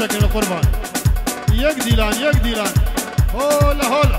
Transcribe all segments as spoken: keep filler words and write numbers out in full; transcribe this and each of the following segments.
لكن القربان يك ديلان يك ديلان هولا هولا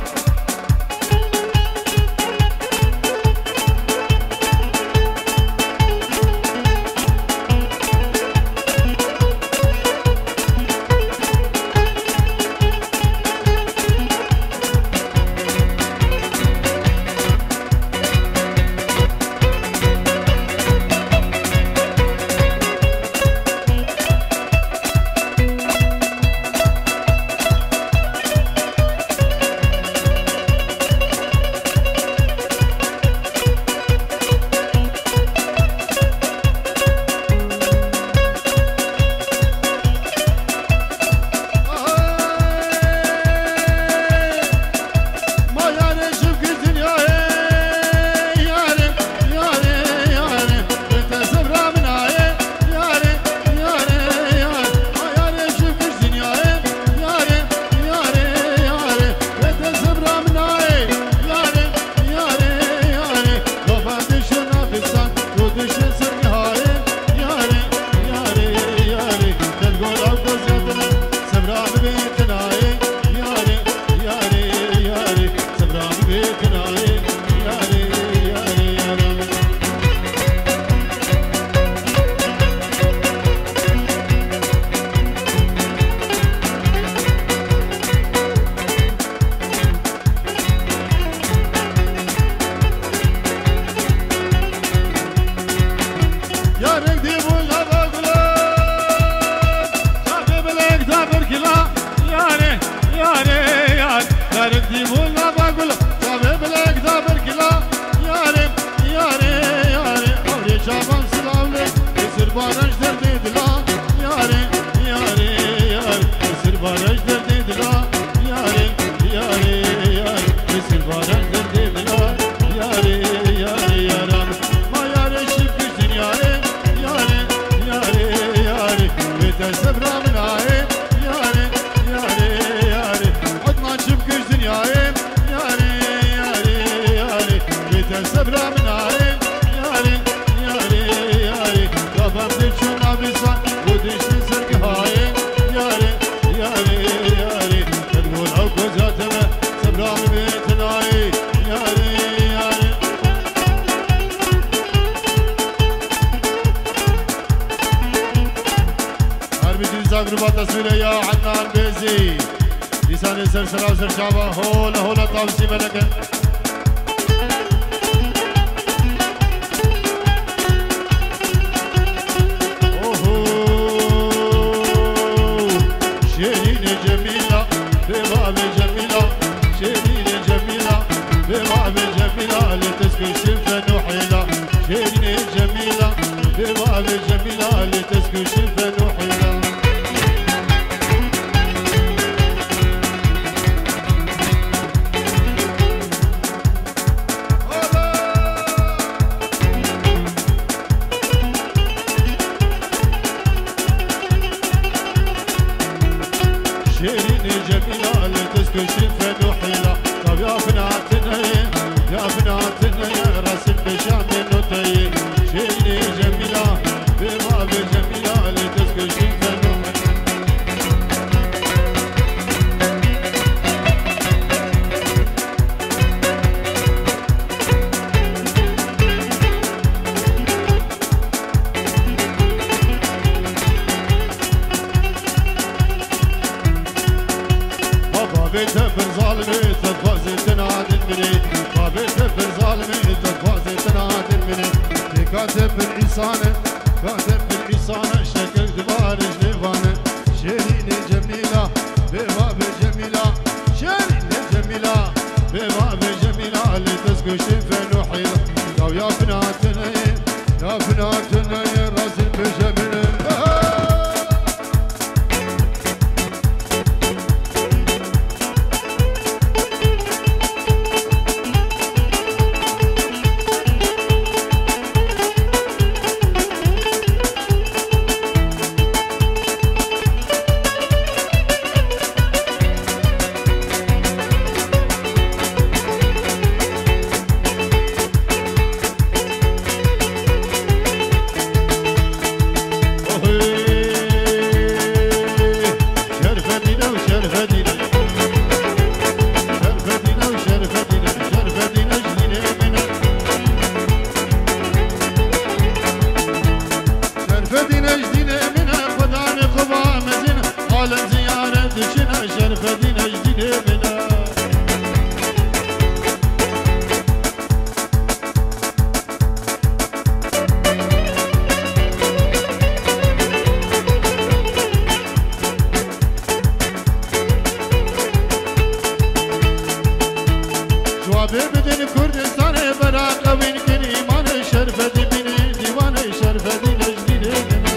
نابه بدن کردستان براق وین کن ایمان شرف دبینه دیوان شرف دی نجدینه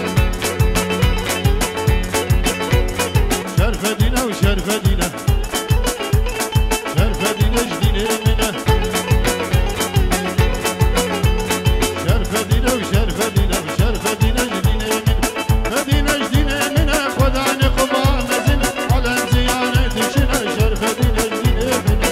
شرف دینه و شرف دینه شرف دی نجدینه منه شرف دینه و شرف دینه و شرف دی نجدینه منه دی نجدینه منه خدا نقبا مزن علم زیانه دشنه شرف دی نجدینه منه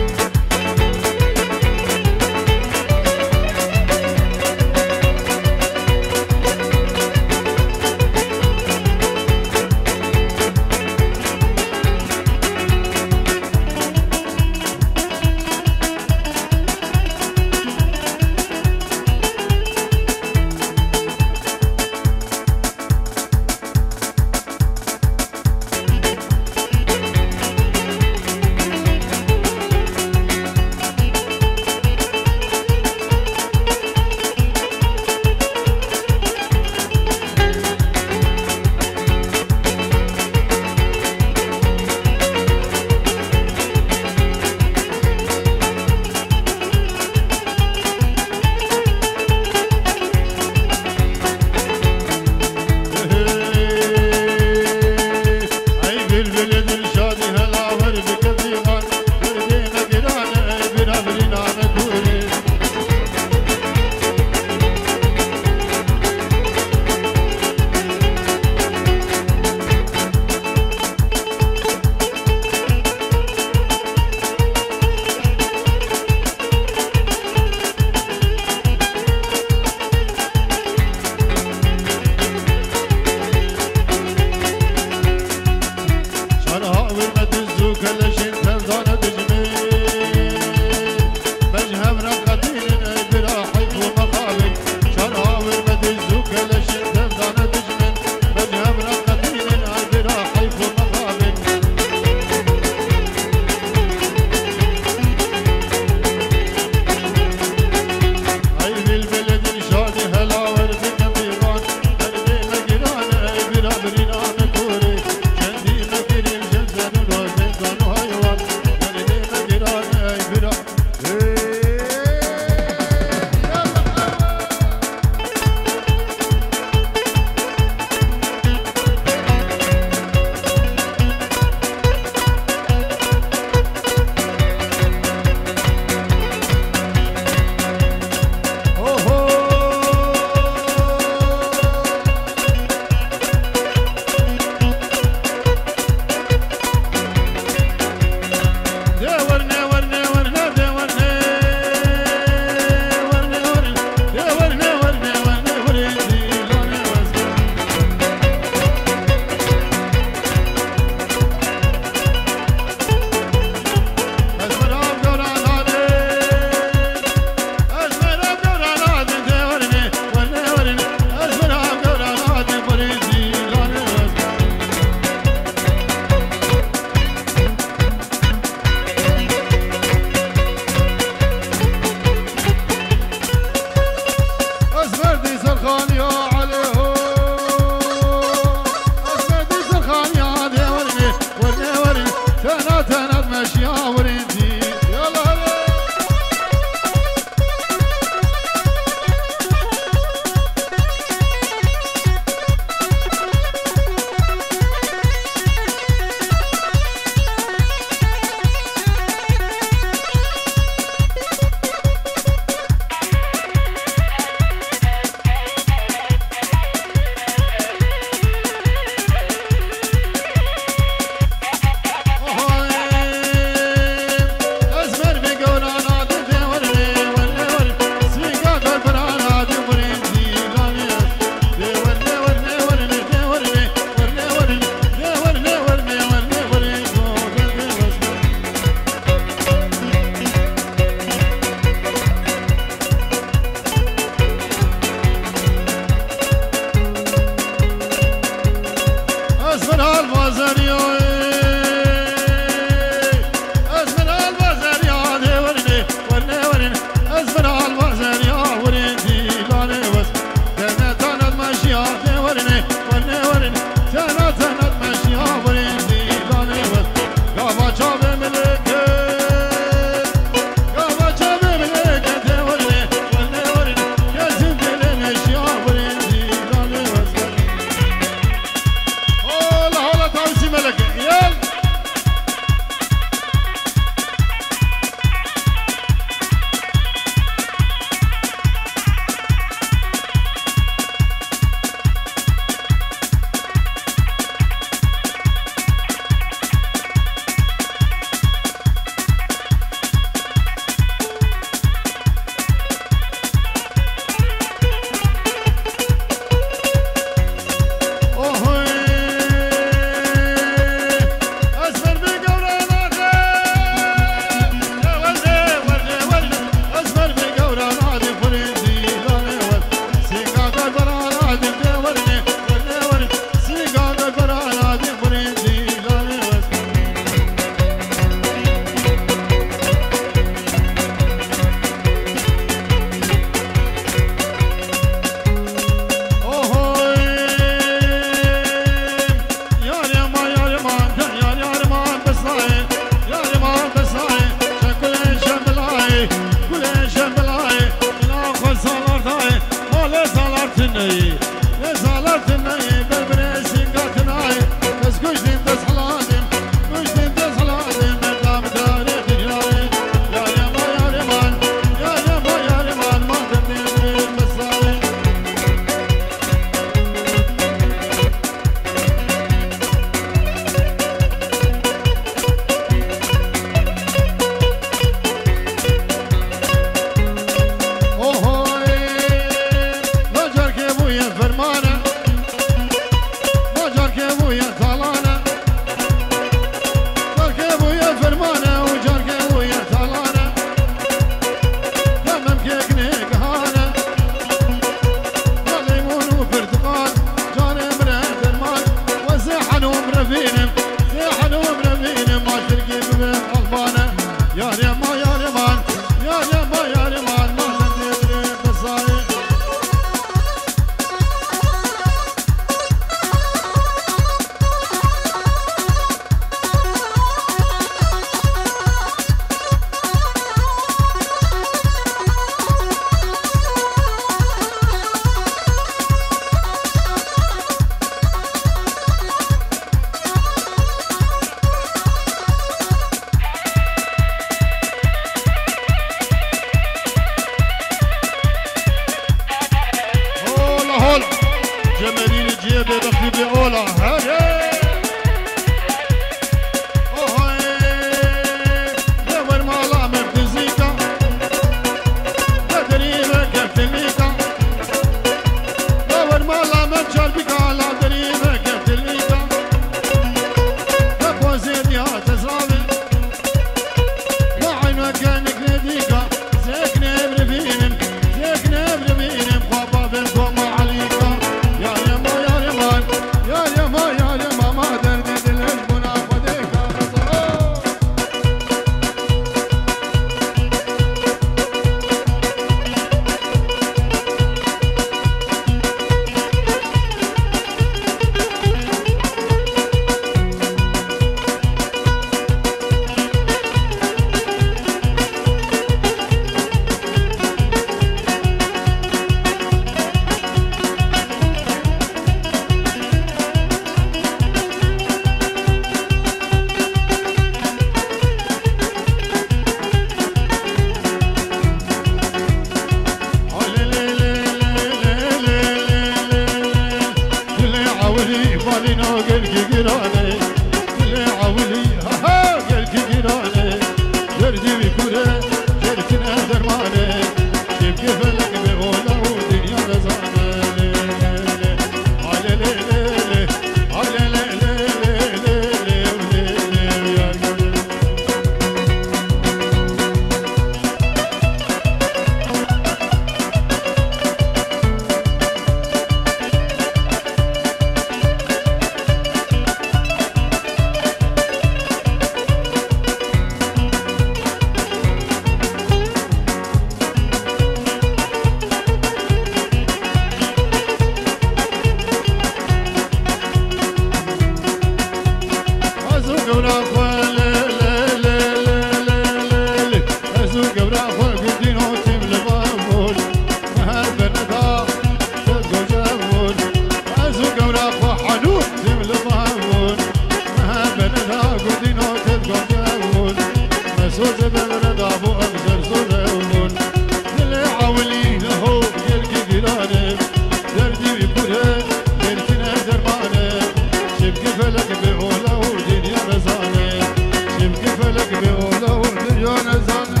سوز بمرد ابو اقدر زورون دل عولي له يلقي قرانه دردي ببره يركنه درمانه شبك فلك بعوله ودنيا نزانه شبك فلك بعوله ودنيا نزانه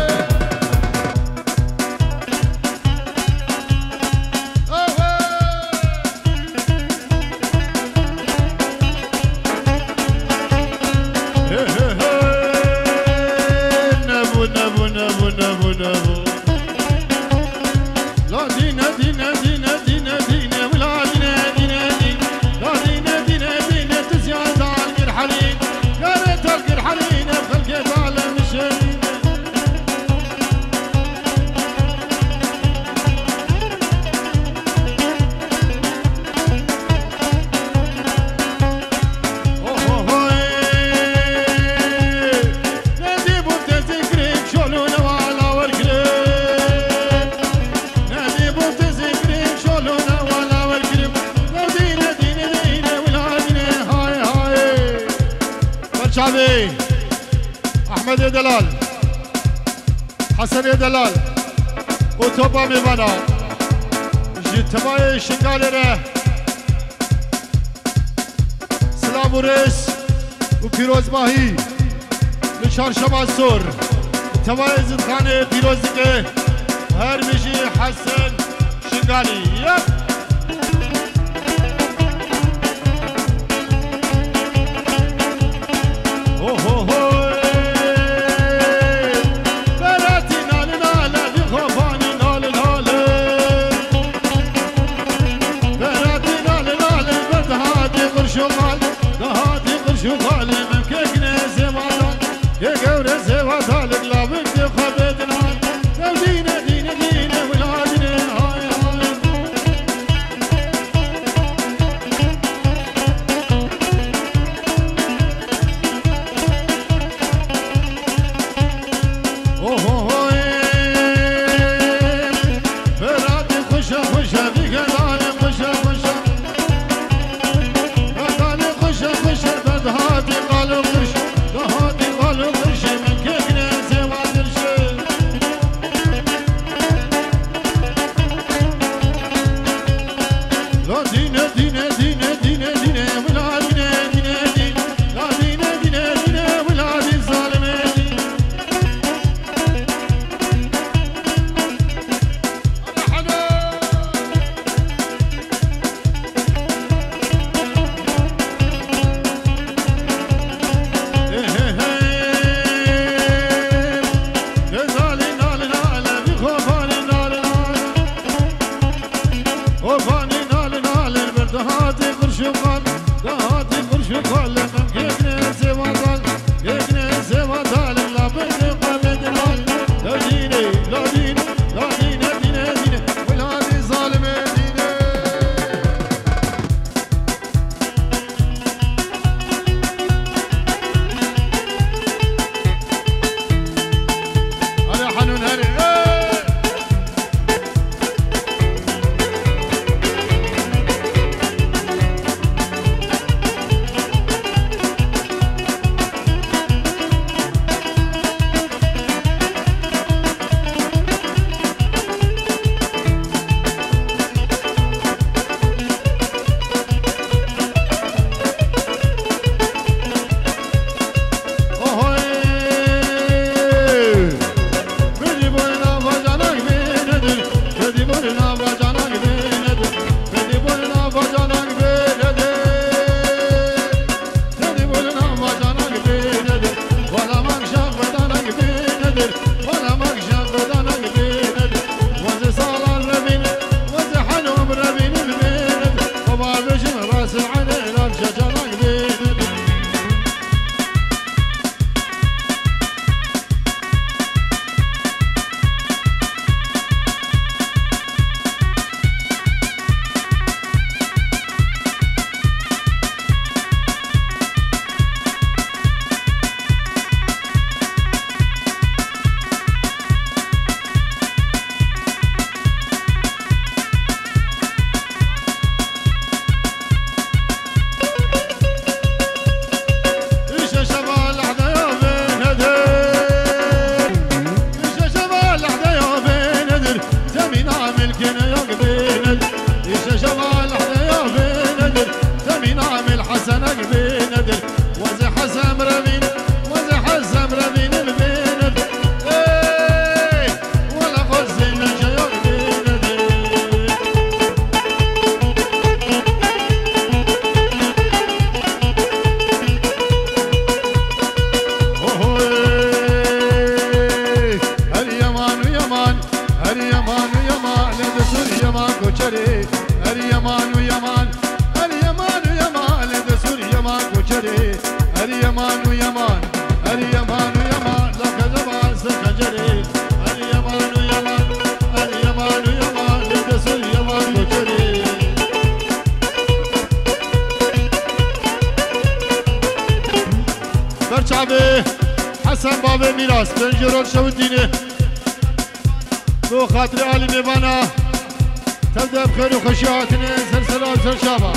شعبي احمد دلال حسن دلال وتوبا ميمانا جتماي شنغالره سلام ورس وفيروز ماهي لشارشما سور تماي زدخانه فيروزكه هر بيجي حسن شنغالي يب قالوا قرش اليمان ويمان اليمان ويمان لك زمان سكجري اليمان ويمان اليمان ويمان لدس اليمان وجري برشعبي حسن بابي ميراس بنجرول شوديني بو خاطر علي ميبانا تبدأ بخير وخشياتنا سلسلة سرشابة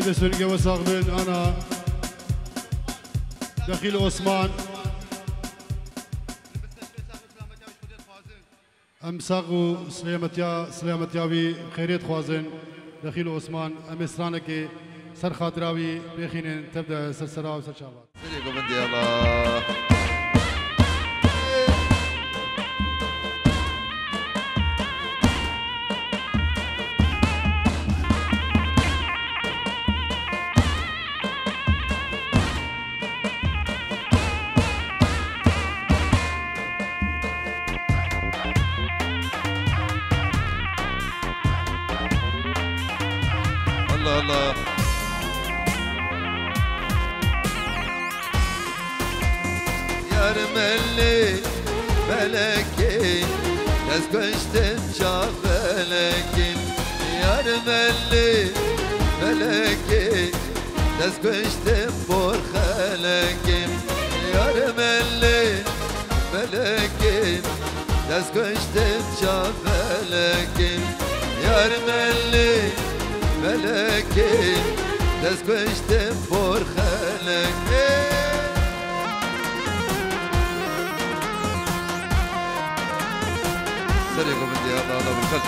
هيدا سوريا وساقبين أنا دخيل عثمان ام ساقو سلامتيا سلامتياوي خيريت خوازن دخيل عثمان ام اسرانك سر خاطراوي بخينن تبدا سلسله وسر شابات سيدي بندي الله الله الله يا رملي ملكي تسكشتن شافلكين يا رملي ملكي تسكشتن بورخلكين يا رملي ملكي تسكشتن شافلكين يا رملي ملكي تسكشتن بورخلكين سريكم بدي الله الله بالخلق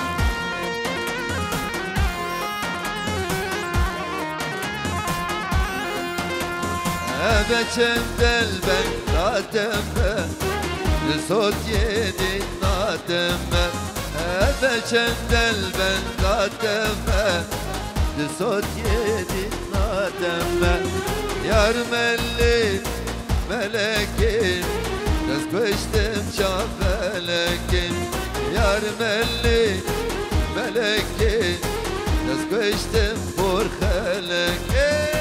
أبشن دلبن ناتمة لصوت يدي ناتمة أبشن دلبن ناتمة لصوت يدي ناتمة يا رملي ملكين تسكشتن شافلكين يا رملي ملكين تسكشتن بورخلكين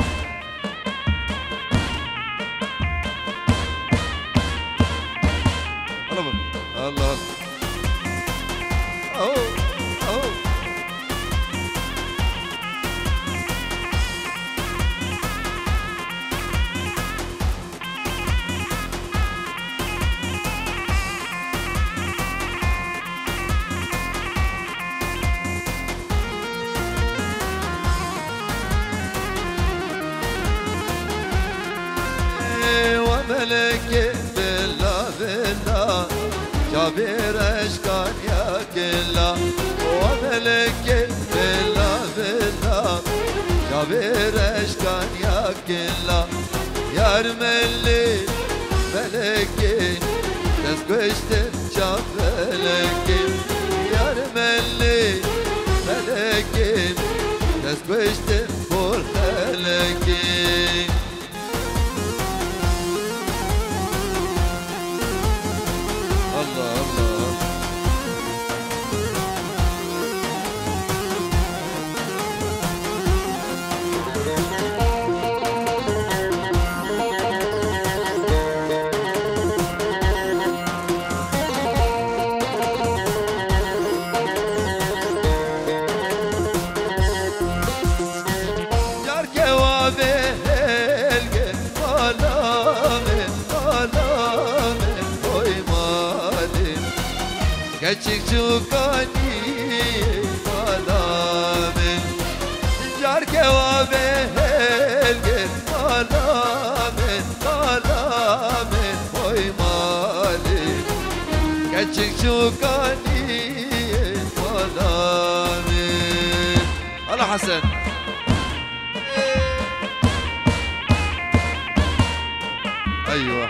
الله الله أوه أوه وملكي بالله بالله جابر اشكال يا كلا وملكي بالله بالله جابر اشكال يا كلا يا رملي ملكي تسكشتن شافلكين يا رملي ملكي تسكشتن بورخلكين الله الله يار كوابه القن ظلامه ظلامه ويمالي كتشك شوكاني ظلامه يار كوابه القن ظلامه ظلامه ويمالي كتشك شوكاني ظلامه الله حسن ايوه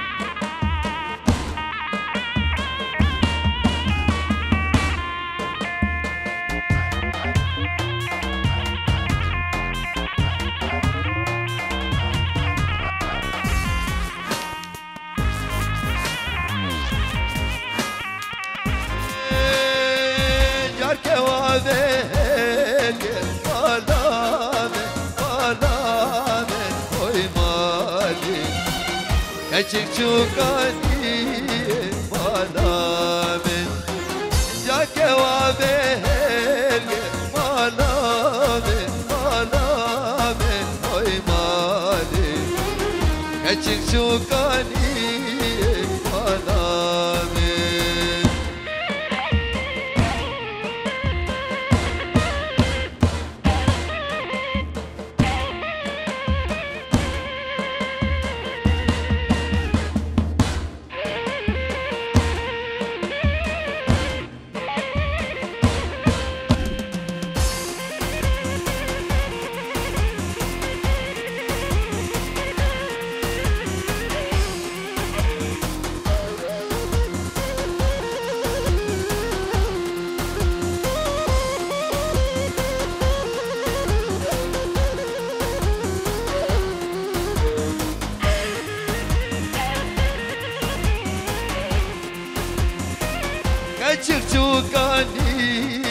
يار كوابه ظلامه ظلامه ويمالي كتشك شوكاني ظلامه يا كوابه ظلامه ظلامه ويمالي كتشك شوكاني ظلامه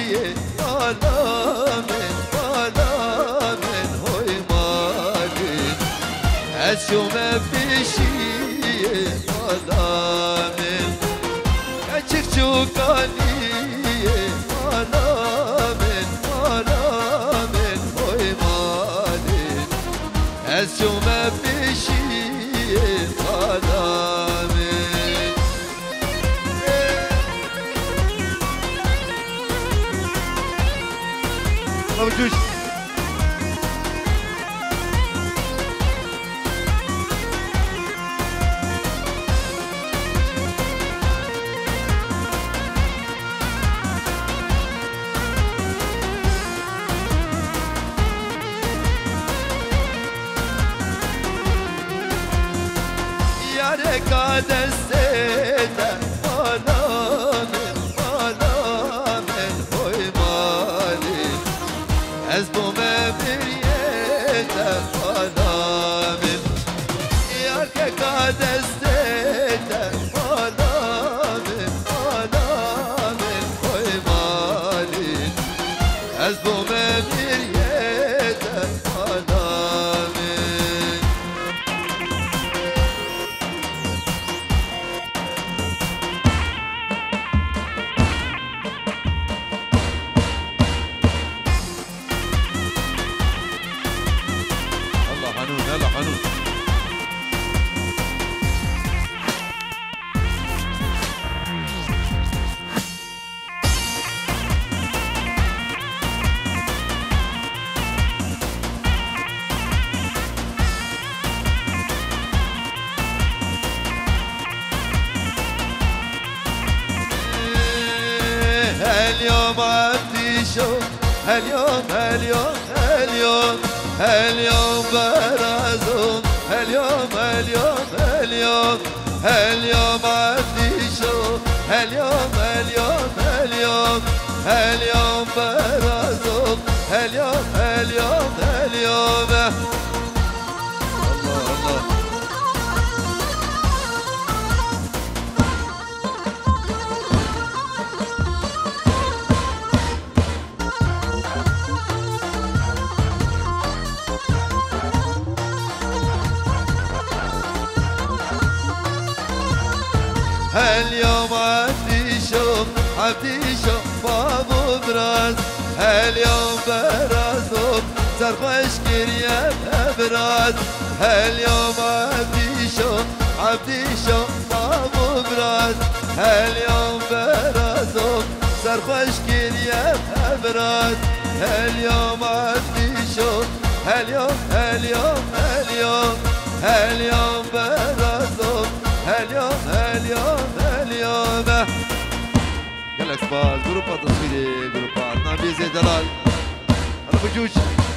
بالا من بالا من هوی مالی اشوم پیشی بالا من کچک چوکانی بالا من بالا من هوی مالی اشوم پیشی بالا موجود yarek adestede bana men bana men hoy mali ez bu mebriyete bana men yarek adestede bana men bana men hoy mali ez bu mebriyete bana يلا حنون اليوم عندي شوق اليوم اليوم اليوم اليوم برازوم اليوم اليوم اليوم اليوم عندي شوق اليوم اليوم اليوم اليوم برازوم اليوم اليوم اليوم الله الله اليوم عندي شوق عندي شوق بابو براز اليوم برازوك سرخوش كريم براز اليوم عندي شوق عندي شوق بابو براز اليوم برازوك سرخوش كريم براز اليوم عندي شوق اليوم اليوم اليوم اليوم برازوك اليوم اليوم اليوم قالك باز جروبات تصويري جروبات نبي زي دلال انا بجوج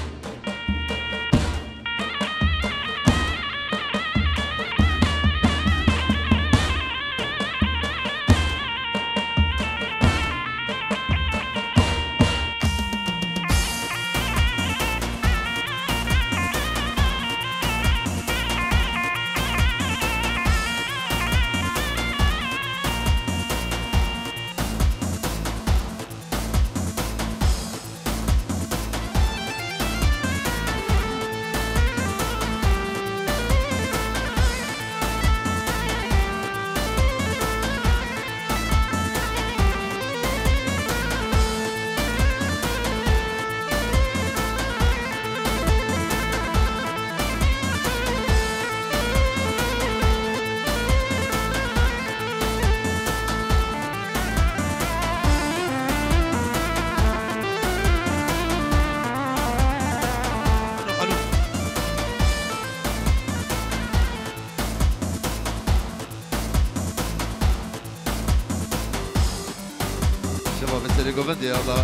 شباب مثل جوفندي يلا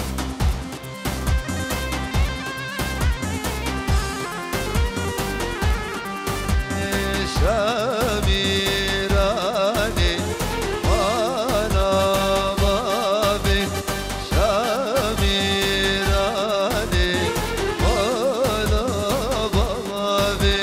شاميراني وانا بابي شاميراني وانا بابي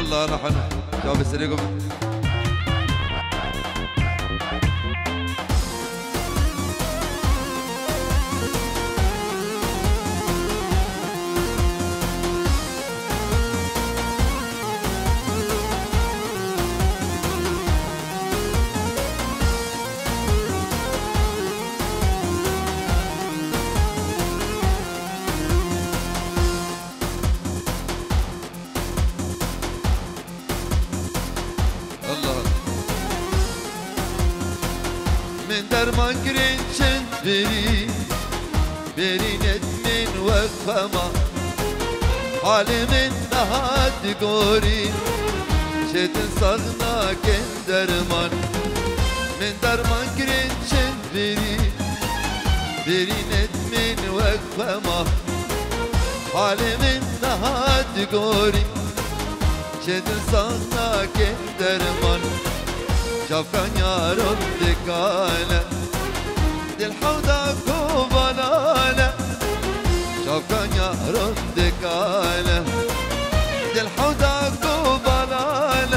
والله نحن جاب السريقهم من درمان گرنچن بری بری ندمن وقفما حال من نهاد گوری شدن صغنا کن درمان من درمان گرنچن بری بری ندمن وقفما حال من نهاد گوری شدن صغنا کن درمان شافكان يارم دكالة دي الحوضة كوبانالة شافكان يارم دكالة دي الحوضة كوبانالة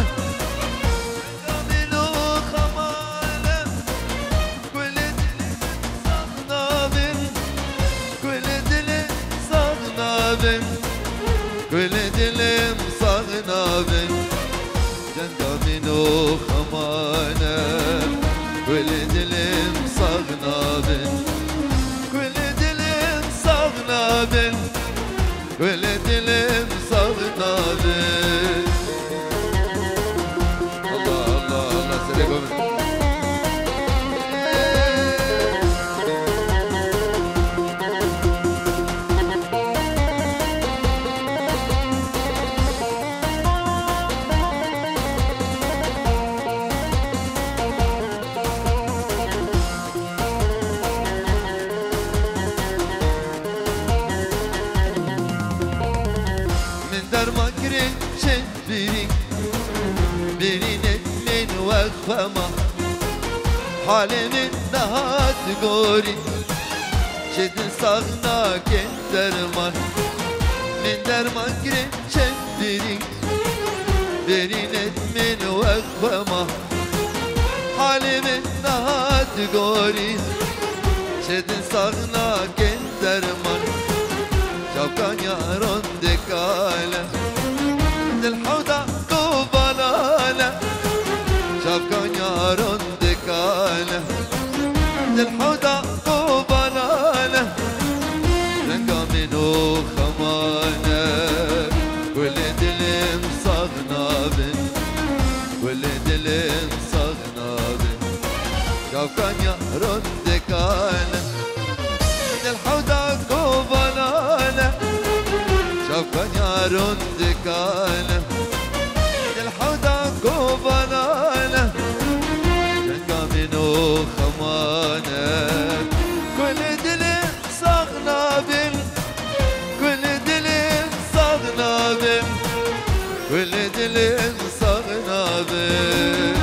منو خمالة كل دل صغنا بن كل دل صغنا بن كل دل صغنا بن جندا منو خمانة كل دلم صغنا بن كل دلم صغنا بن كل دلم صغنا بن الله الله الله سليكم درما گرنچن بری بری ندمن وقفما حال من نهاد گوری شدن صغنا کن درمان من درما گرنچن بری بری ندمن وقفما حال من نهاد گوری شدن صغنا کن درمان شافكان يارون دكالة دي الحوضة كوبانالة شافكان يارون دكالة دي الحوضة كوبانالة رنقا منو خمانة كل دلم صغنا بن كل دلم صغنا بن شافكان يارون دكالة دي الحوضة كوبانالة شافكان يارون دكالة الحوضة كوبانالة جنقا منو خمانة كل دلم صغنا بن كل دلم صغنا بن كل دلم صغنا بن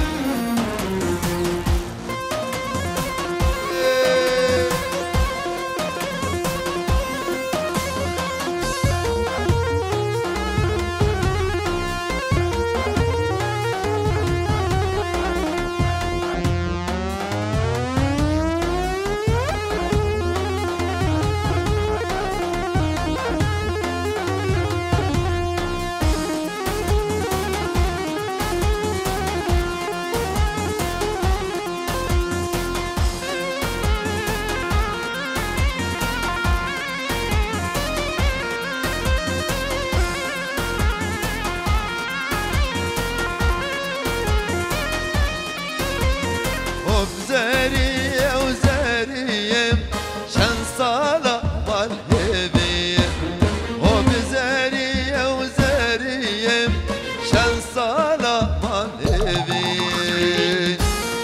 وبزارية وزارية شن صالة مالهبية وبزارية وزارية شن صالة مالهبية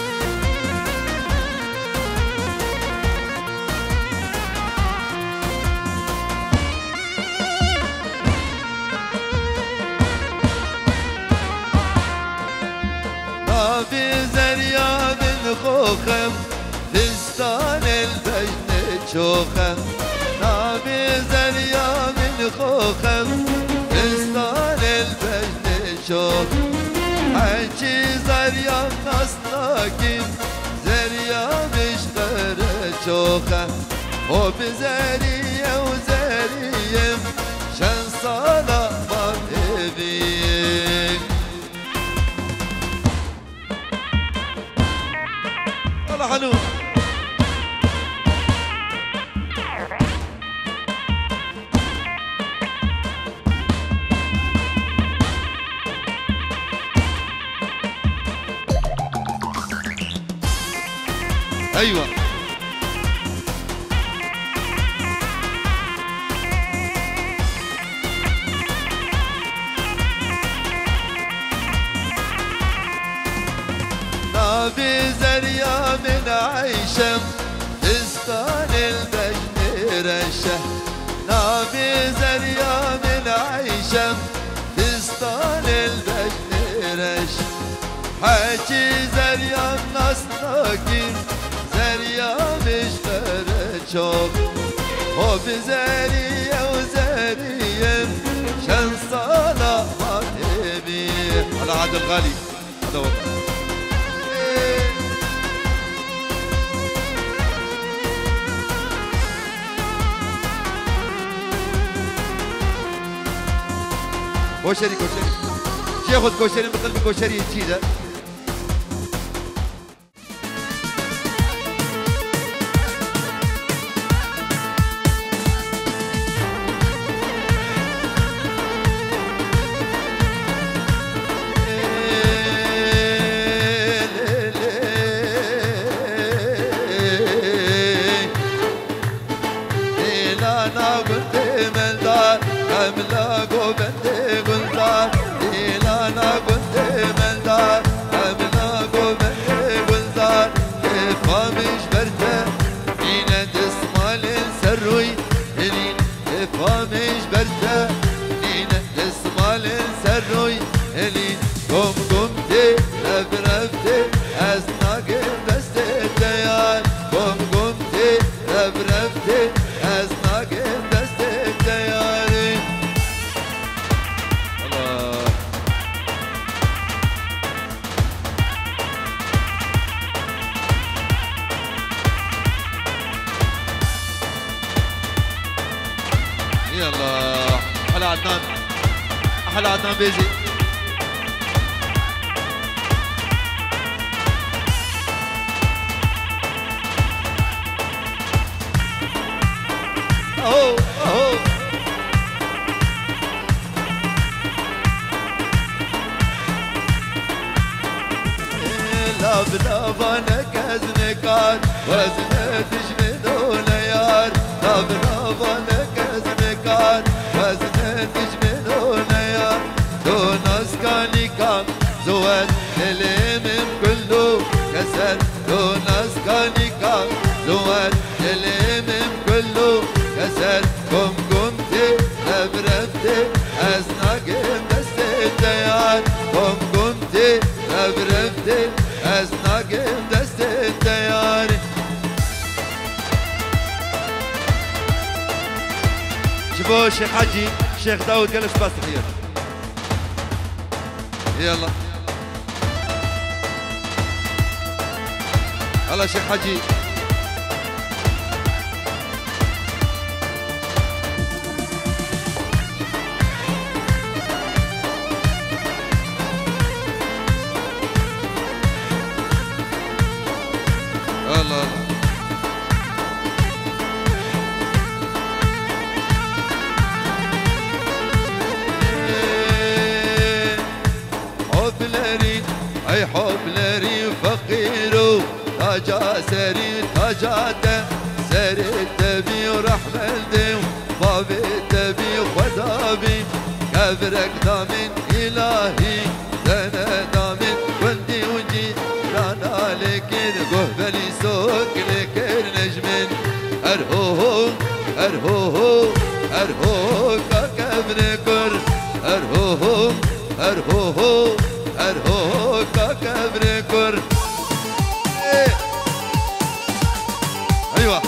نابي زريا من خوخم فستان البجن شوخم نابي زريا من خوخم فستان البجن çok Hacı zaryan nasnakim Zeryam işleri çok O bizeriye o zeriyem Şen sana mabeviyim Allah hanım ايوه نابي زريا من عيشم فستان البجن رشه نابي زريا من عيشم فستان البجن رشه حاجي زريا نصناكين زريا مشترى çok O bizeriye o zeriyem Şen sana manevi على عهد الغالي هذا هو كوشري كوشري شي ياخذ كوشري مثل بكوشري جديده يلا أحلى عدنان أحلى عدنان بيزي أهو أهو لا بنافانك أزنكار وزنتش بدون يار لا بنافانك أزنكار وزنتش بدون يار دون أسكاني كان زوال الإمم كله كسر دون أسكاني كان زوال الإمم كله كسر قم قمتي أبرفتي أزناقم دست يار قم قمتي أبرفتي أزناقم دست ياري شوفوا الشيخ حجي الشيخ داود قال بس تحية يلا هلا شيخ حجي الله حبلري اي حبلري فقيرو تاجا سري تاجاته سري تبي ورحمة دي بابي تبي خدابي كبرك دامن إلهي زنا دامن وندي وجي رانا لكن قهبلي سوق لكن نجمن أرهوه أرهوه أرهوه كبركر أرهوه أرهوه أرهوه كبركر أيوة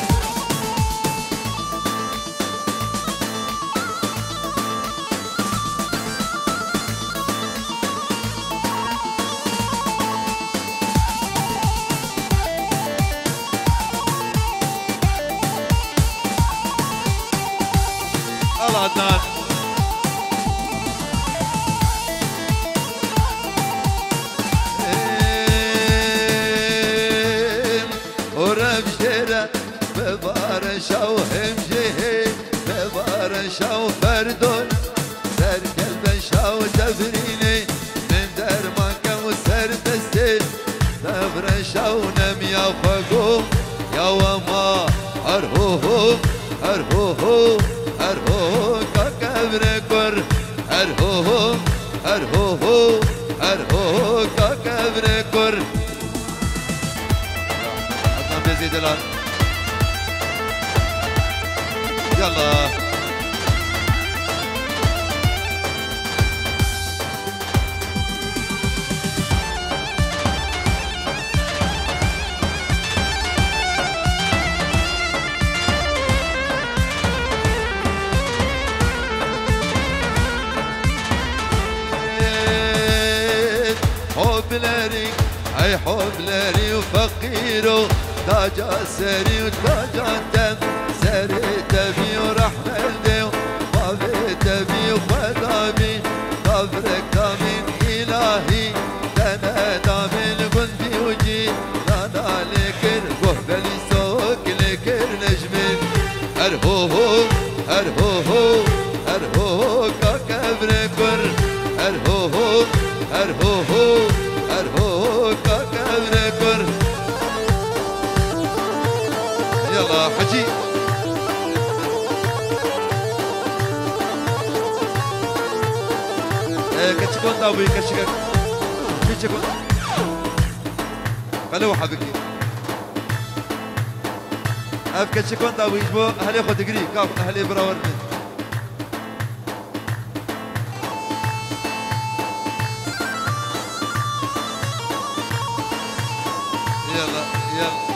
عدنان ورمشيرة ببارشة وهمجيه ببارشة وفردون سر كلبشة وتبريني من درمك وسر تستيل تبرشة ونم يا فقوم يا وما أرهوه أرهوه أرهوه ككبركر أرهوه أرهوه أرهوه ككبركر عطنا بيزيد الآن يلا حبلري اي حبلري وفقيرو تاج سري وتاج دم سري تبي ورحمة ديو ما في تبي وخدامي قبرك دامين إلهي دنا دامين قندي وجي دانا لكر قهبلي سوك لكر نجمين أرهوه أرهوه أرهوه كاكبركر أرهوه أرهوه أرهوه كاكبركر يلا حجي كتشكون داوي كتشكك كتشكون خلوه حبيبي اف كتشكون داوي بو اهلي خد قري كاف اهلي براور يلا يلا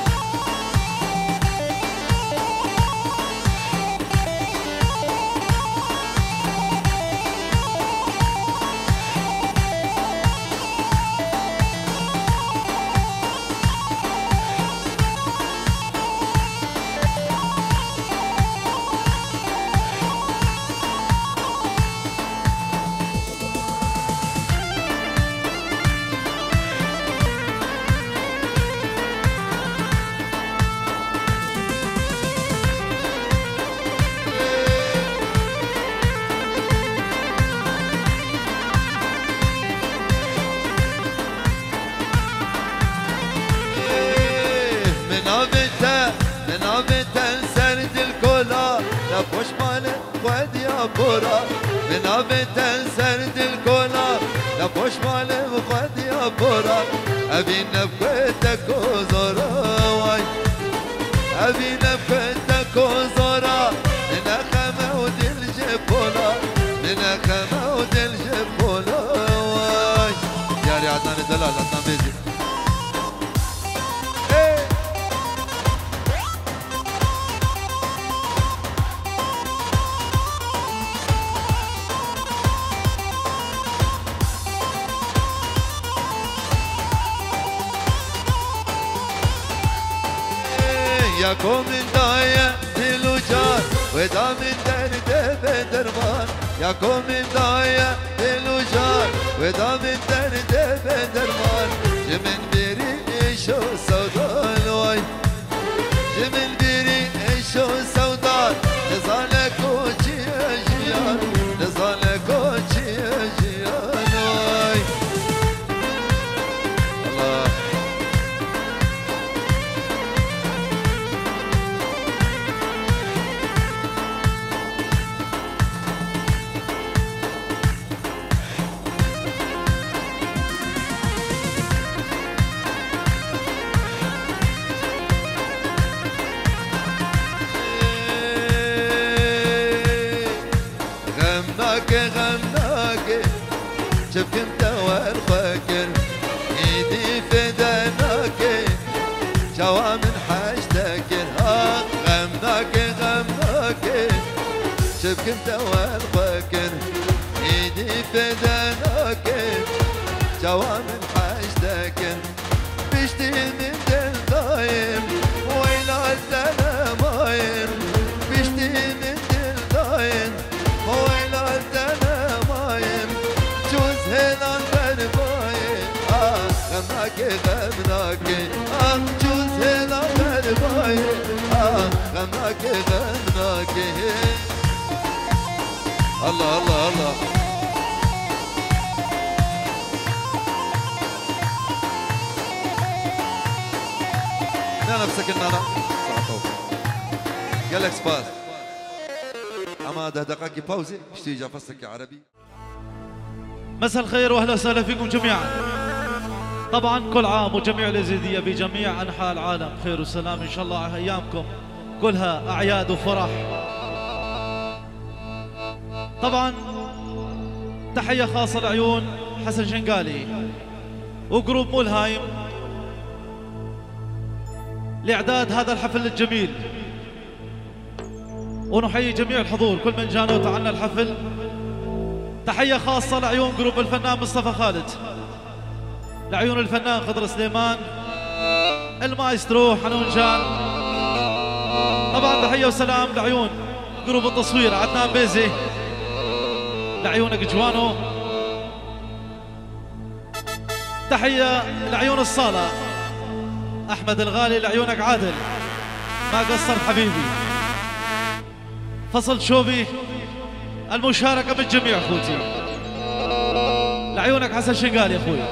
نفوش مالك واد يا بورا من أبدا سرد الكولا نفوش مالك واد يا بورا أبي نفقتك وزورا أبي نفقتك وزورا من خمود الجبولا من خمود الجبولا يا ري عدنان الدلال عدنان بيزي ياكو من داية دلوجان ودا من درد بدرمان ياكو من داية دلوجان ودا من درد بدرمان جمن بيري ايشو سودان واي جمن بيري ايشو سودان نزالك وجي اجيان نزالك وجي اجيان واي الله غمناك شفت انت والفكر ايدي فداناك جوا من حاجتك غمناك غمناك شفت انت والفكر ايدي فداناك جوا من حاجتك بشتي من دل دايم ويلا الدنا مايم بشتي من دل دايم غمناك غمناك الله الله الله لا نفسك النانا قال لك سباس اما ده دقائق باوزي اشتي جا فصلك يا عربي. مساء الخير واهلا وسهلا فيكم جميعا. طبعا كل عام وجميع اليزيديه بجميع انحاء العالم خير وسلام ان شاء الله. ايامكم كلها اعياد وفرح. طبعا تحيه خاصه لعيون حسن شنقالي وجروب مولهايم لاعداد هذا الحفل الجميل، ونحيي جميع الحضور كل من جانا وتعنا الحفل. تحيه خاصه لعيون جروب الفنان مصطفى خالد، لعيون الفنان خضر سليمان، المايسترو حنون جان. طبعا تحيه وسلام لعيون جروب التصوير عدنان بيزي، لعيونك جوانو. تحيه لعيون الصاله احمد الغالي، لعيونك عادل ما قصر حبيبي. فصل شوبي المشاركه بالجميع اخوتي، لعيونك حسن شنقال يا اخوي.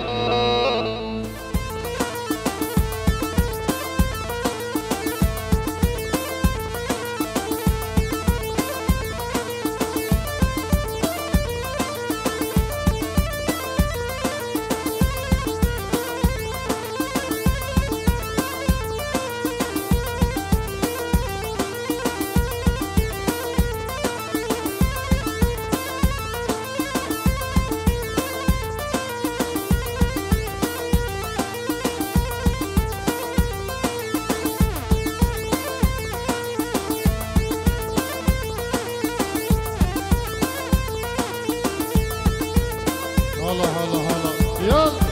هلا هلا هلا يلا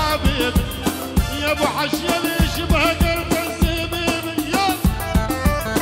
ابو حشيل يشبه قلب الزبيب.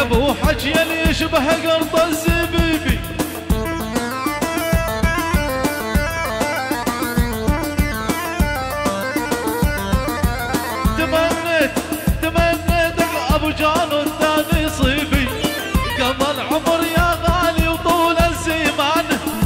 ابو حجي اللي يشبه قرط الزبيبي تمنيت تمنيت ابو جان الثاني صيبي قضى العمر يا غالي وطول الزمان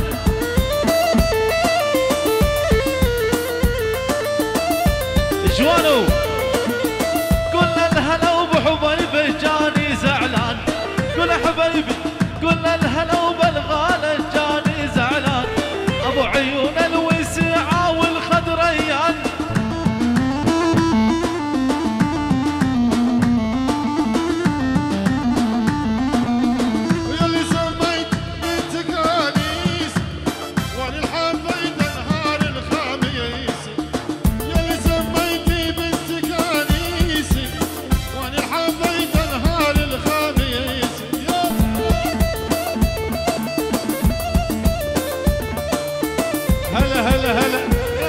جوانو كل الهلا وبحبيبه جاني زعلان كل حبيبي كل الهلا وبالغالة جاني زعلان ابو عيون الوسيعة والخضريان ويلي سميت بنتك انيس وانا حبيت نهار الخميس يلي سميتي بنتك انيس وانا حبيت نهار الخميس هلا هلا هلا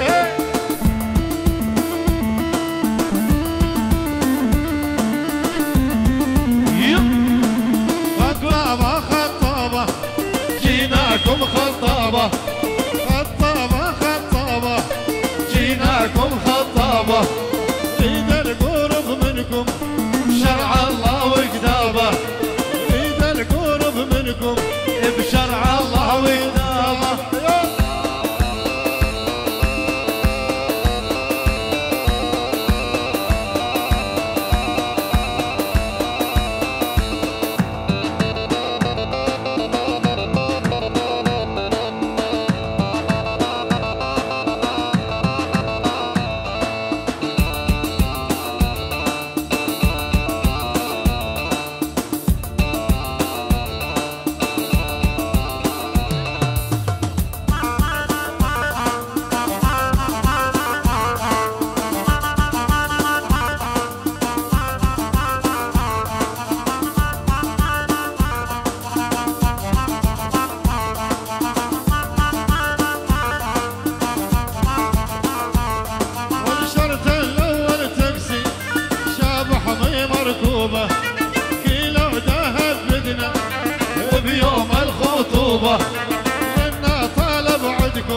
خطابة خطابة جيناكم خطابة خطابة خطابة جيناكم خطابة ريد القرب منكم شرع الله وكتابه ريد القرب منكم بشرع الله وكتابه والشرط الاول تاكسي شاب حمي مركوبه كيلو ذهب بدنا بيوم الخطوبة لنا طالب عدكم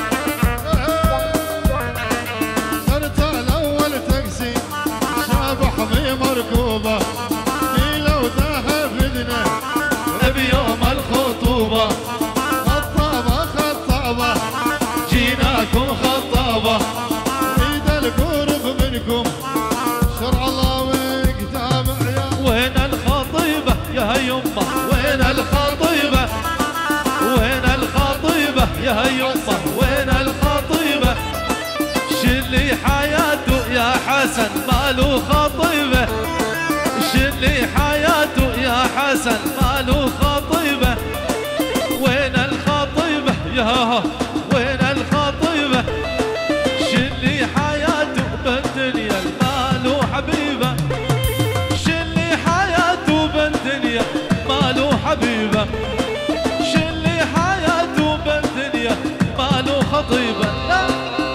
شرط الاول تاكسي شاب حمي مركوبه كيلو ذهب بدنا بيوم الخطوبة خطابه خطابه جيناكم خطابة عيد القرب منكم شرع الله وكتابه يا وين الخطيبة يا يمه وين الخطيبة وين الخطيبة يا يمه وين الخطيبة شلي حياته يا حسن ماله خطيبة شلي حياته يا حسن ماله خطيبة وين الخطيبة يا وين الخطيبة شلي حياته بالدنيا المال حبيبة شلي حياته بالدنيا ماله حبيبة شلي حياته بالدنيا ماله خطيبة لا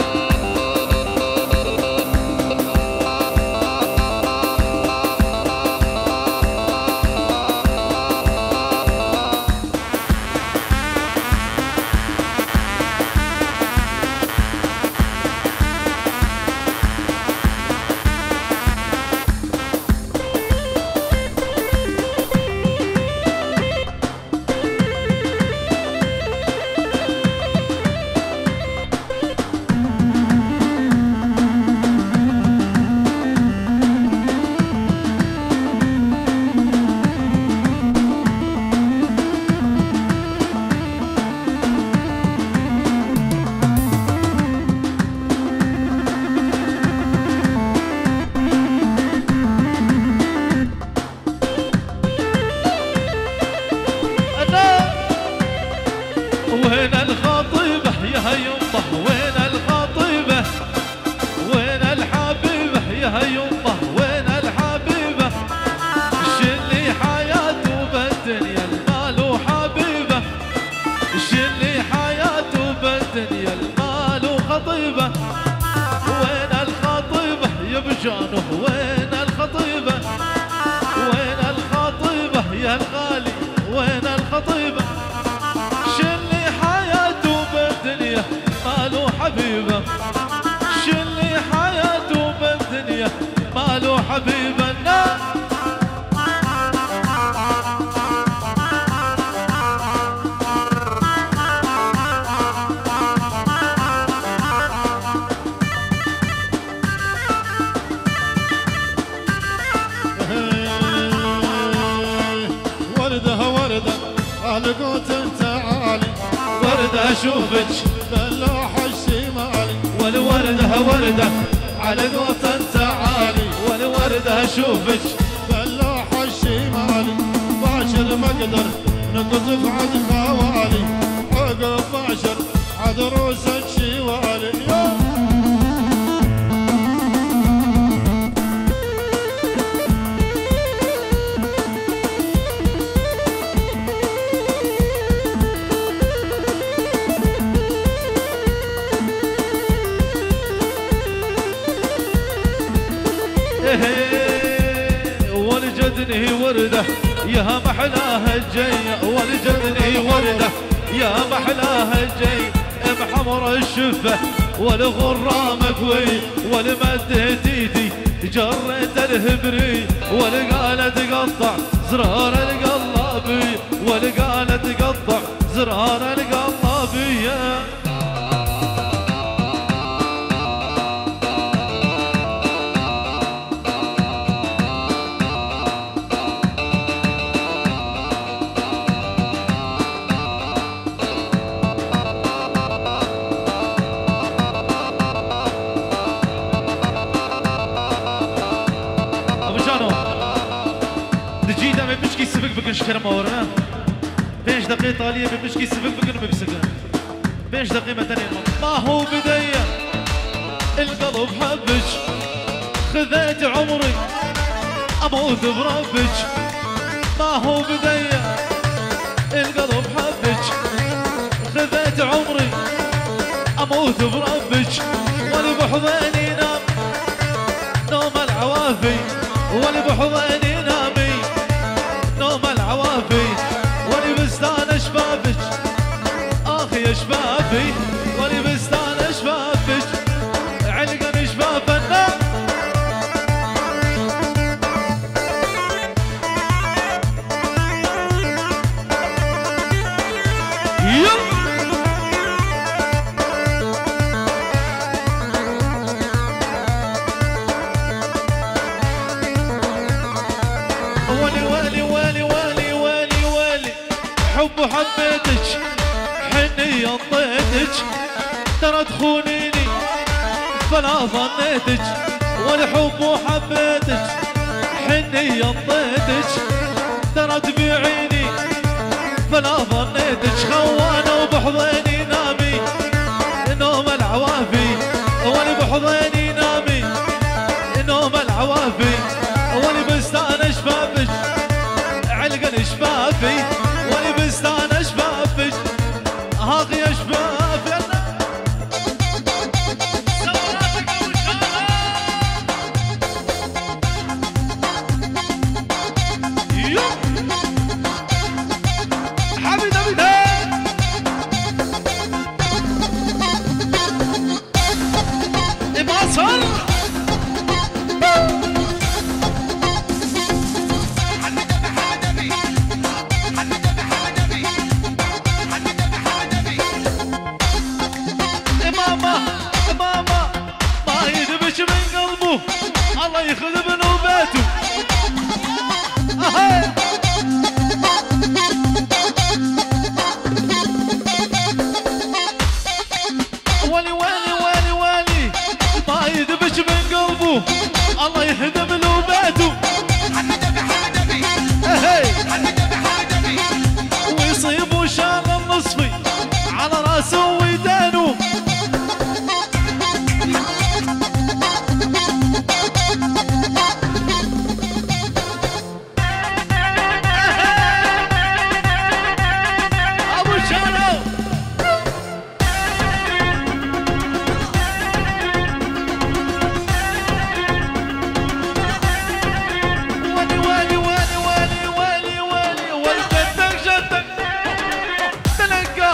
وين الخطيبة يا يمه وين الخطيبة وين الحبيبة يا يمه وين الحبيبة شلي حياته بالدنيا المال حبيبة شلي حياته بالدنيا المال خطيبة وين الخطيبة يا بجانه وين الخطيبة وين الخطيبة طيبة شلي حياته بالدنيا ماله حبيبة شلي حياته بالدنيا ماله حبيبة قلقوت انت عالي وردة اشوفك باللوح الشمالي والوردة وردة على قوت انت عالي والوردة اشوفك باللوح الشمالي باشر ما اقدر نقذف عد خوالي عقب باشر عد روسك شوالي ولجدني وردة يا محلاها الجاية ولجدني وردة يا محلاها الجاية بحمر الشفة والغرام قوي والمدت ايدي جريت الهبري والقالت قطع زرار القلابي والقالت قطع زرار القلابية بكنش كرمة ورنا بيش دقيقة طالية بمشكي سبك بكن ببسكن بيش دقيقة تانية ما هو بداية القلب حبك خذيت عمري أموت بربك ما هو بداية القلب حبك خذيت عمري أموت بربك واللي بحضني نام نوم العوافي واللي بحضني نامي نوم العوافي ولي بستان شبابك اخي يا شبابي ولي بستان شبابك علقن شبابنا حب حبيتك حني انطيتك ترى تخونيني فلا ظنيتك والحب حبيتك حني انطيتك ترى تبيعيني فلا ظنيتك خوانه وبحضيني نامي نوم العوافي ولي بحضيني نامي نوم العوافي ولي بستان شبابك علقن شبابي ولي بستان شبابك هاقي يا شباب يلا سوالاتك ابو شارع يوم حميد حميد ابعصر الله يخذ بنوباته ولي ولي ولي ولي ما يدبش من قلبه الله يهدم نوباته ويصيبوا شال النصفي على راسه ويدانه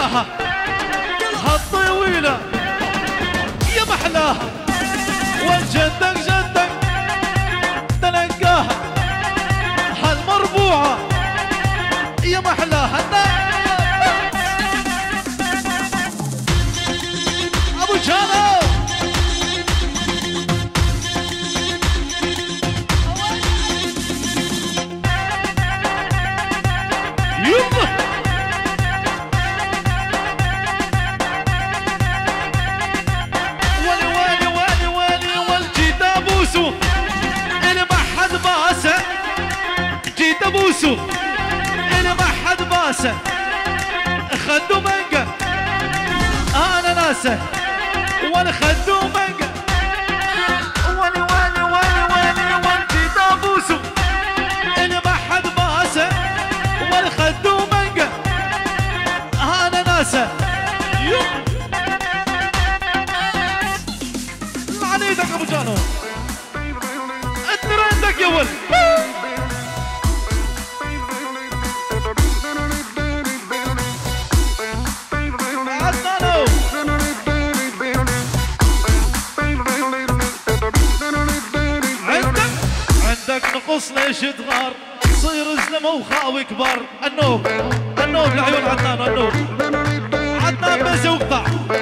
محلاها هالطويلة يا محلاها وجدك جدك تلقاها هالمربوعة يا محلاها ابو جانو يمه ولي ولي ولي ولي والجيت ابوسو اللي ما حد باسه جيت ابوسو اللي ما حد باسه خدوا منقه انا ناسه ولا خدوا منقه ولي ولي ولي ولي والجيت ابوسو اللي ما حد باسه ولا خدوا منقه انا ناسه لعن ايدك ابو جانو اترندك يا ولد نقص ليش تغار صير زلمه وخاوي كبار النوب النوب لعيون عدنان النوب عدنان بزي وقطع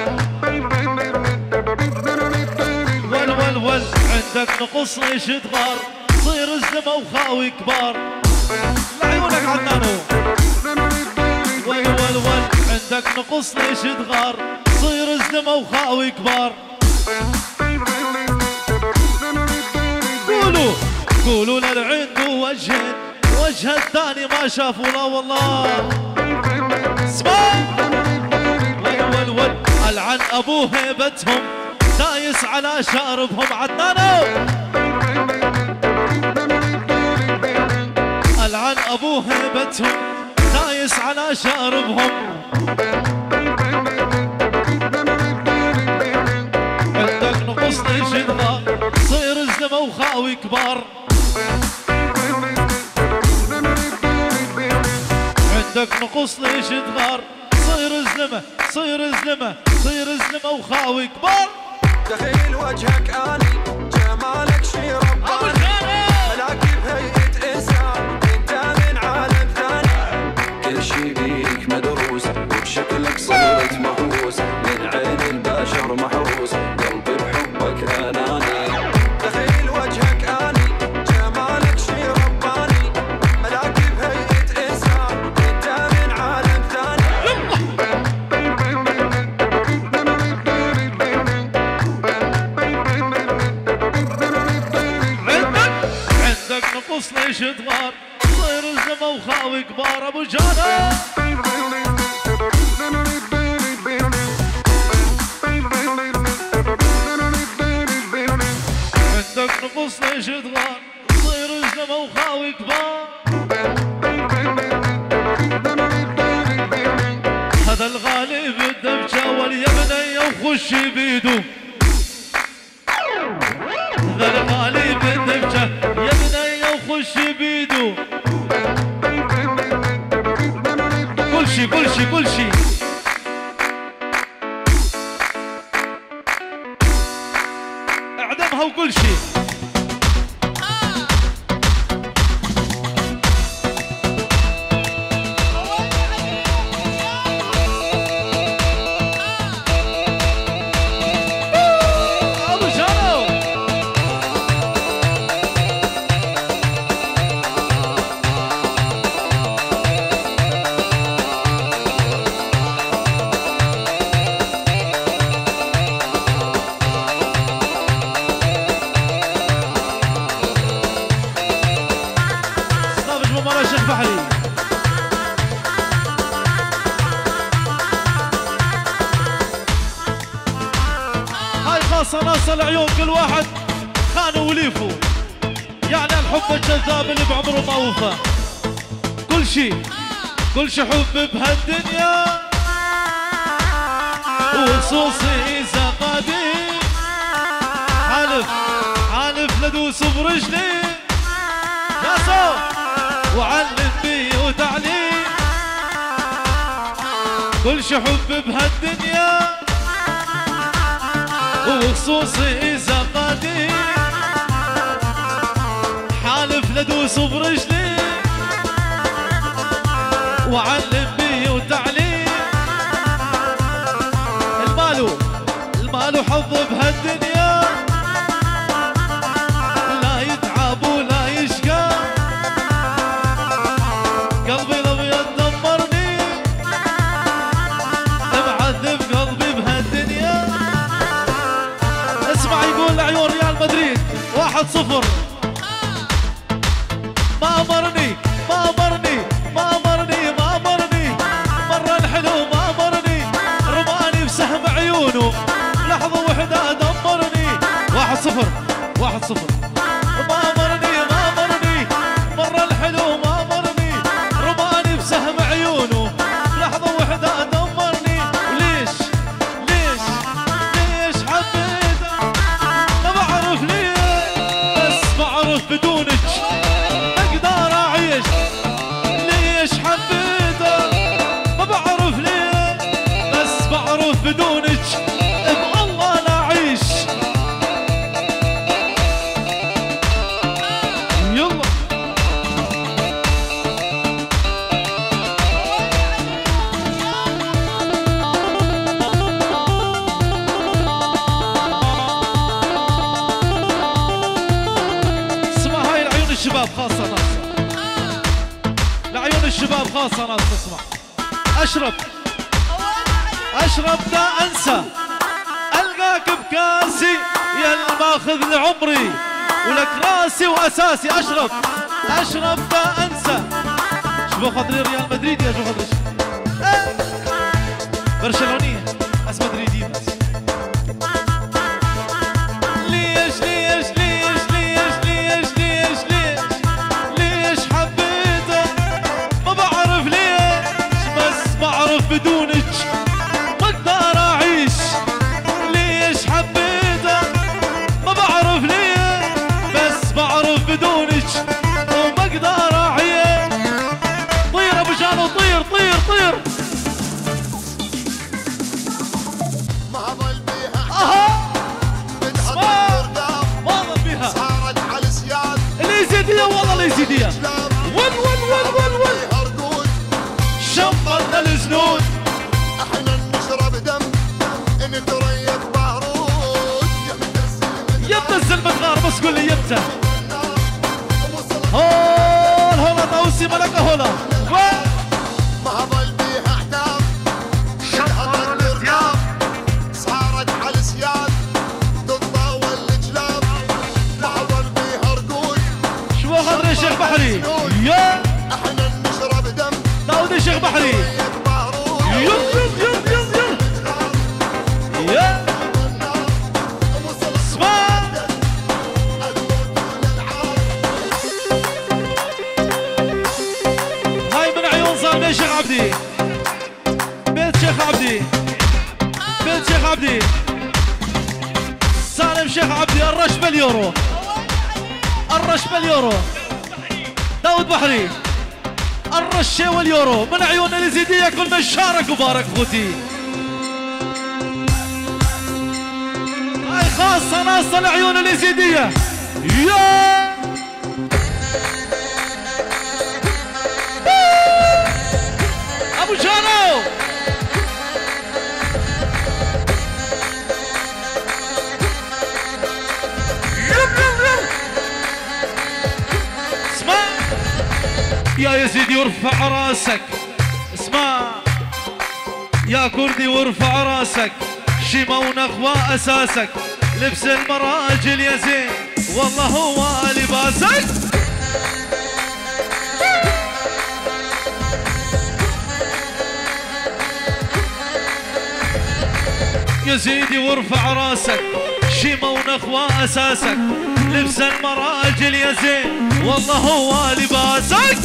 ول ول ول عندك نقص ليش تغار صير زلمه وخاوي كبار لعيونك عدنانو ول ول ول عندك نقص ليش تغار صير زلمه وخاوي كبار قولوا قولوا للعنده وجه وجه الثاني ما شافوا لا والله اسمع ول ول ول العن ابوه هيبتهم دايس على شاربهم عدنانو العن ابوه هيبتهم دايس على شاربهم عندك نقص ليش تغار صير زلمه وخاوي كبار عندك نقص ليش تغار صير زلمه صير زلمه صير زلمه وخاوي كبار دخيل وجهك اني جمالك شي رباني ملاكي بهيئة انسان انت من عالم ثاني كل شي بيك مدروس وبشكلك صرت مهووس من عين البشر محروس قلبي بحبك اناني دخيل وجهك اني جمالك شي رباني ملاكي بهيئة انسان انت من عالم ثاني نقص ليش تغار صير زلمه وخاوي كبار ابو جانا عندك نقص ليش تغار صير زلمه وخاوي كبار هذا الغالي بالدبشه واليمنيه وخش بيدو هذا الغالي بالدبشه يمنيه وخش بيدو كل شي كل شي كل شي اعدمها وكل شي ناص العيون كل واحد خانه وليفه يعني الحب الجذاب اللي بعمره ما وفى كل شي كل شي حب بهالدنيا وخصوصي اذا قادي حالف حالف لدوس برجلي يا صوت وعلم بي وتعليم كل شحب بهالدنيا وخصوصي إذا قادي حالف لدوس برجلي وعلم بي وتعليم المالو المالو حظ بهالدنيا لا يتعب ولا يشقى قلبي الابيض دمرني معذب قلبي بهالدنيا اسمع يقول لعيون ريال مدريد واحد صفر ما امرني ما امرني ما امرني ما امرني مرة الحلو ما امرني رماني بسهم عيونه لحظة وحدة دمرني واحد صفر واحد صفر ما امرني ما امرني مرة الحلو ما امرني رماني بسهم عيونه لحظة وحدة دمرني وليش ليش ليش حبيته ما بعرف ليه بس بعرف بدونك اقدر اعيش ليش حبيته ما بعرف ليه بس بعرف بدونك بالله لا اعيش يلا اسمع هاي العيون الشباب خاصة ناس لعيون الشباب خاصة ناس تسمع اشرب اشرب دا انسى القاك بكاسي يا اللي ماخذ لعمري ولك راسي واساسي اشرب اشرب دا انسى شوفوا خاطري ريال مدريد يا شوفوا خاطري اه. برشلونية بس مدريدية بس ليش ليش ليش ليش ليش ليش ليش ليش حبيته ما بعرف ليش بس بعرف بدونك ما اقدر اعيش ليش حبيته ما بعرف ليه بس بعرف بدونك وما اقدر اعيش طير ابو جانو طير طير طير ما ظل بيها اها بدحت ما الرداف ما ظل بيها صارت على السياد اليزيدية والله اليزيدية ون ون ون ون ون هرقود شمطنا الجنود احنا نشرب دم نتريق بارود يبدا الزلمة نار بس قول لي يبدا هول هولا طاوسي ملكة هولا ما ظل بيها احداث بدحت الرداف صارت على السياد تتطاول الجلاب ما ظل بيها هرقود شو خاطر يا شيخ بحري يا احنا نشرب دم داود يا شيخ بحري نتريق بارود يم يم يم يم يم يا اسمع هاي من عيون صالح شيخ عبدي بيت شيخ عبدي بيت شيخ عبدي سالم شيخ عبدي الرش باليورو الرش باليورو داود بحري الرشة واليورو من عيون اليزيدية كل من شارك وبارك خوتي هاي خاصة ناصة لعيون اليزيدية يا ابو جانو يم يم يم اسمع يا يزيدي وارفع راسك اسمع يا كردي وارفع راسك شيمة ونخوة اساسك لبس المراجل يا زين والله هو لباسك يا زيدي وارفع راسك شيمة ونخوة اساسك لبس المراجل يا زين والله هو لباسك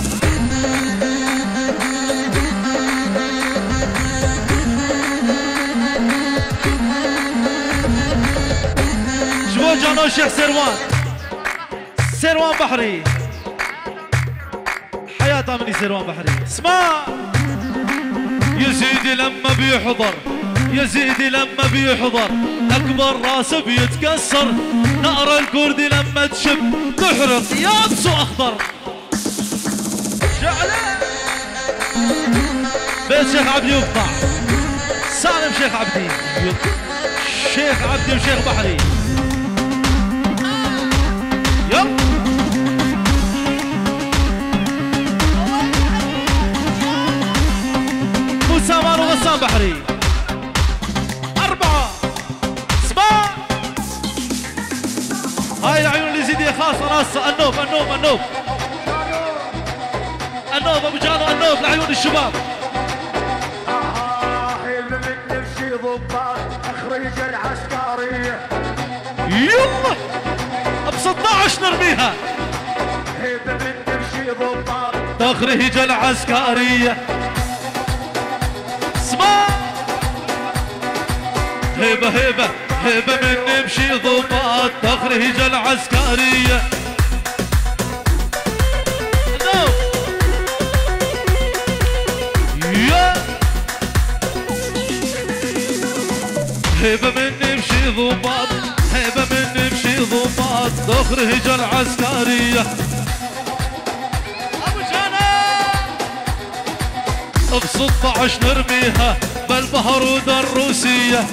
شبو جانو الشيخ سروان سروان بحري حياة مني سروان بحري اسمع يا سيدي يزيدي لما بيحضر، يزيدي لما بيحضر اكبر راسه بيتكسر، نار الكردي لما تشب تحرق يابس واخضر. شعله بيت شيخ عبدي يقطع، سالم شيخ عبدي، شيخ عبدي وشيخ بحري. يب سامان وغسان بحري. أربعة سبعة. هاي العيون اللي زيدي خاصة راسة. النوب النوب النوب النوب أبو جانو النوب لعيون الشباب. اخرج العسكرية يلا ب ستة عشر نرميها. هيبة من تمشي ضباط تخرج العسكرية. اسمع هيبة هيبة هيبة من نمشي ضباط تخرج العسكرية. هيبة من نمشي ضباط، هيبة من نمشي ضباط تخرج العسكرية. أبو جانا ب ستة عشر نرميها بالبهرود الروسية.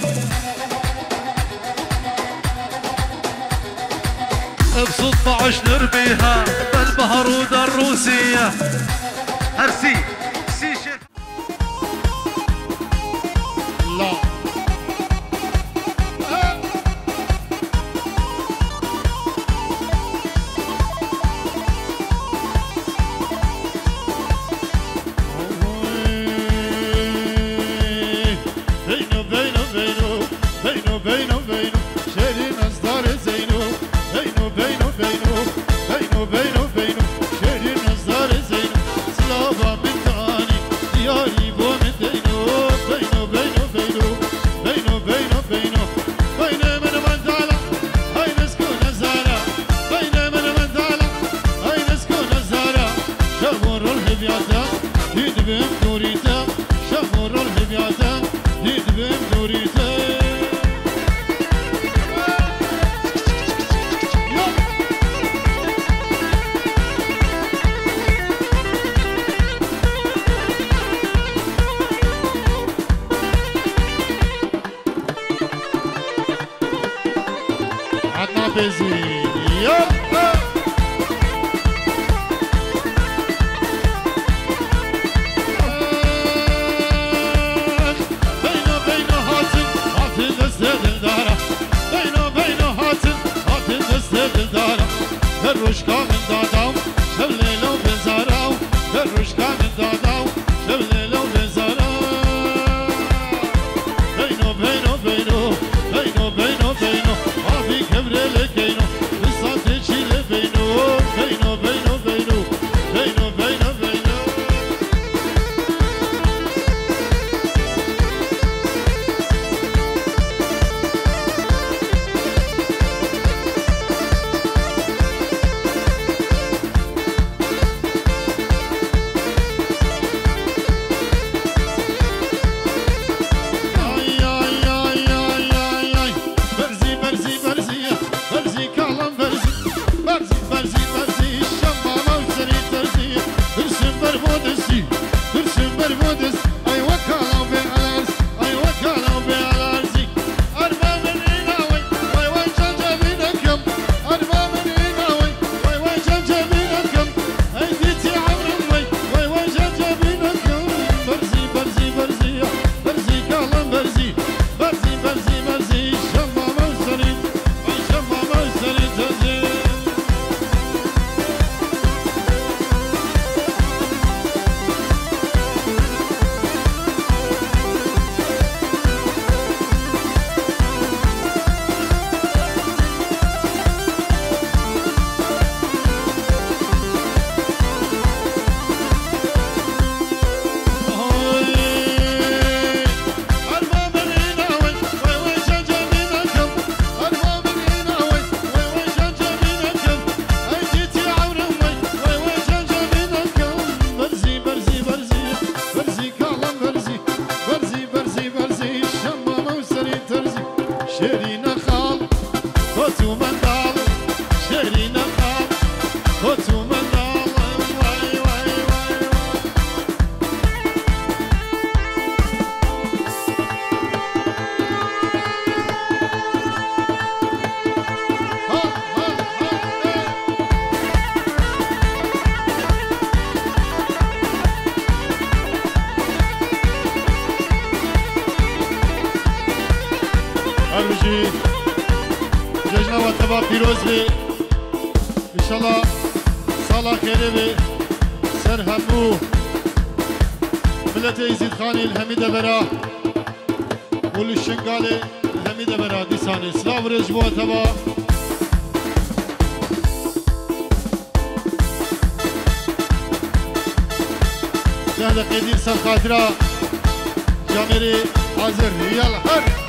ب ستة عشر نرميها بالبهرود الروسية. هرسي سي شيخ لا Beyno beyno beyno abi kevrele keyno. Satıcı بجي ججنا وتبا پیروز بی انشالله سالا خیره بی سر همو ملت يزيد خاني الحميدة برا والشنقالي الحميدة برا ديساني سلاو رجبو تبا شهد قدير سر خاطرة جامري حاضر يلا هر